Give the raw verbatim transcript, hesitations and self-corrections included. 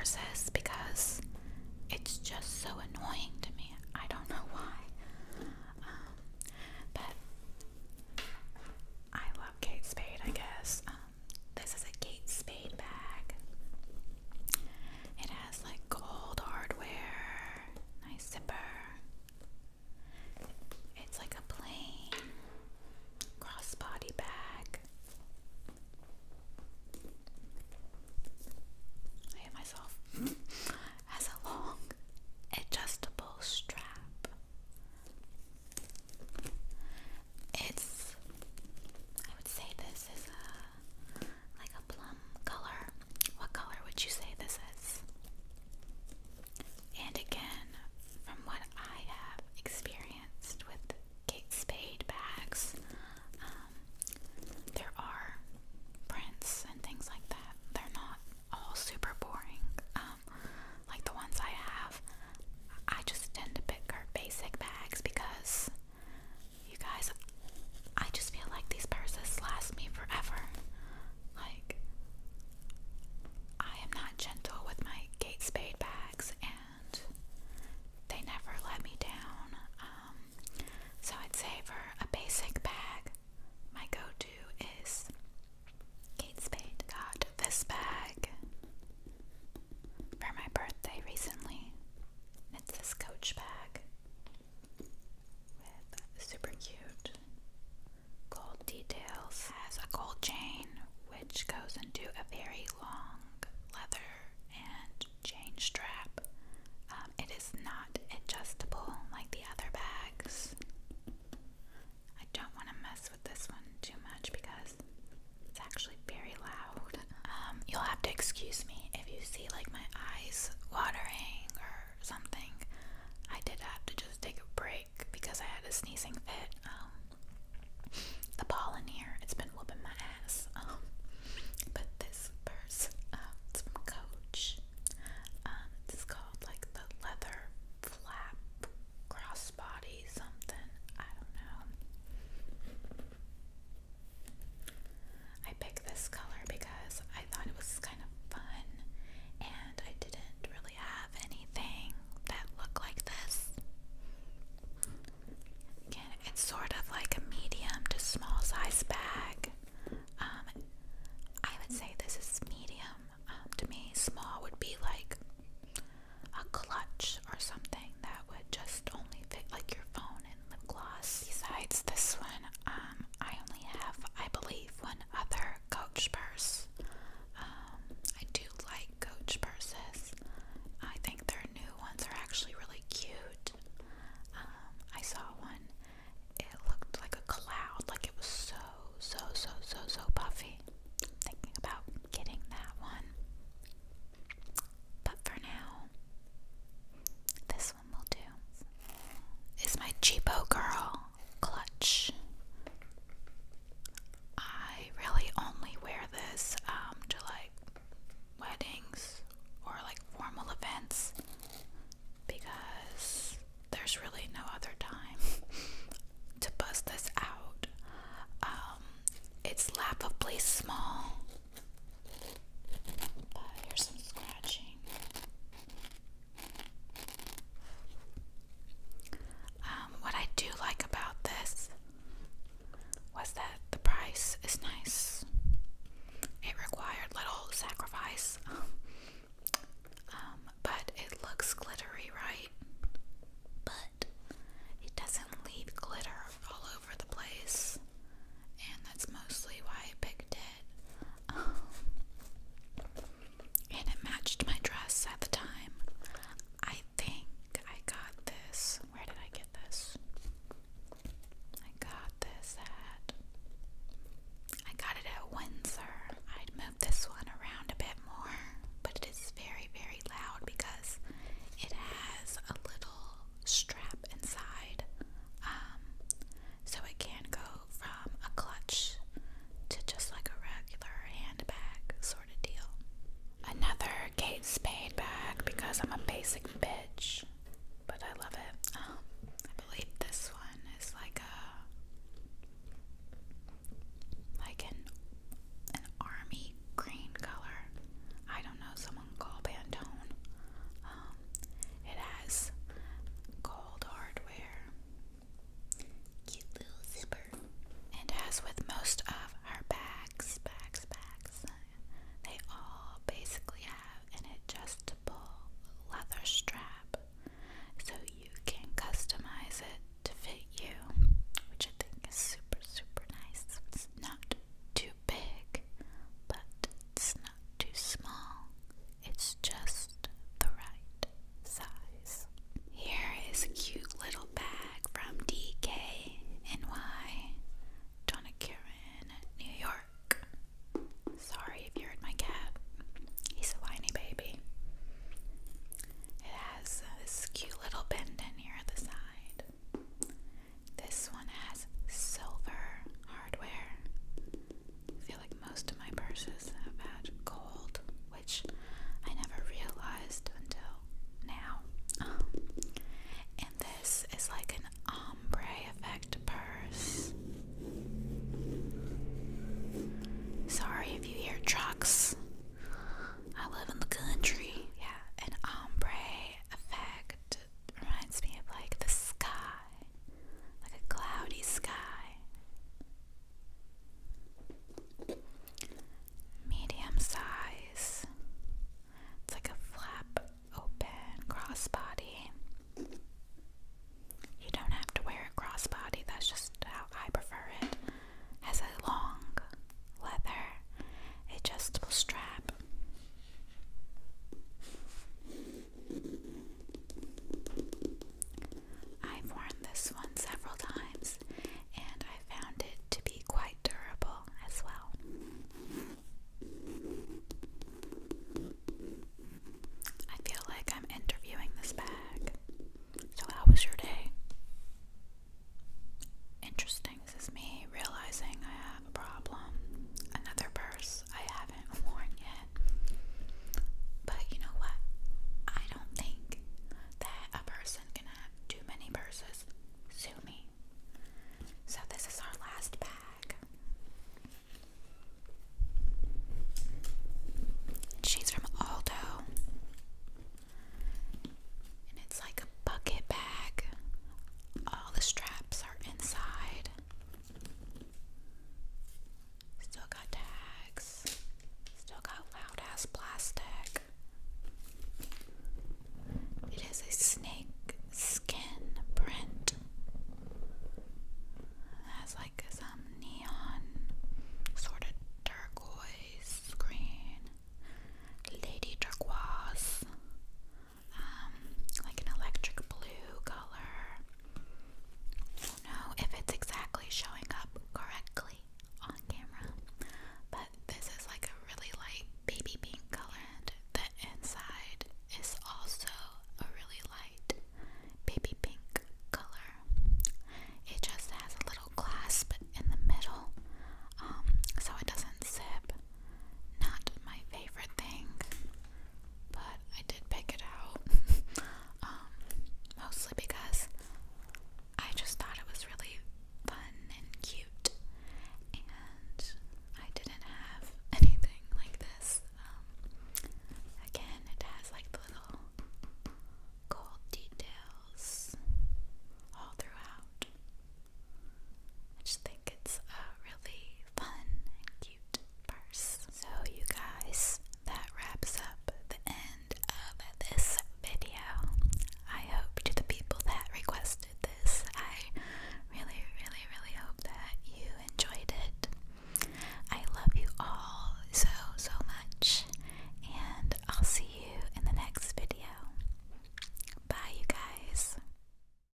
purses because it's just so annoying to me. I don't know why. Um, but I love Kate Spade, I guess. Um, this is a Kate Spade bag. It has like gold hardware, nice zipper. It's like a plain crossbody bag. I hit myself. Has a long adjustable strap. It's, I would say this is a like a plum color. What color would you say this is? And again, from what I have experienced with Kate Spade bags, um, there are prints and things like that. They're not all super boring. Um, like the ones I have, I just tend to pick her basic bags because, you guys, I just feel like these purses last me forever. Like, I am not gentle with my Kate Spade bags, and they never let me down. Um, so I'd say for a basic bag, my go-to is Kate Spade. Got this bag for my birthday recently. It's this Coach bag with super cute gold details. It has a gold chain which goes into a very long leather and chain strap. Um, it is not adjustable like the other bags. I don't want to mess with this one too much because it's actually very loud. Um, you'll have to excuse me if you see like my eyes watering or something. I did have to just take a break because I had a sneezing fit. Um, the pollen here, it's been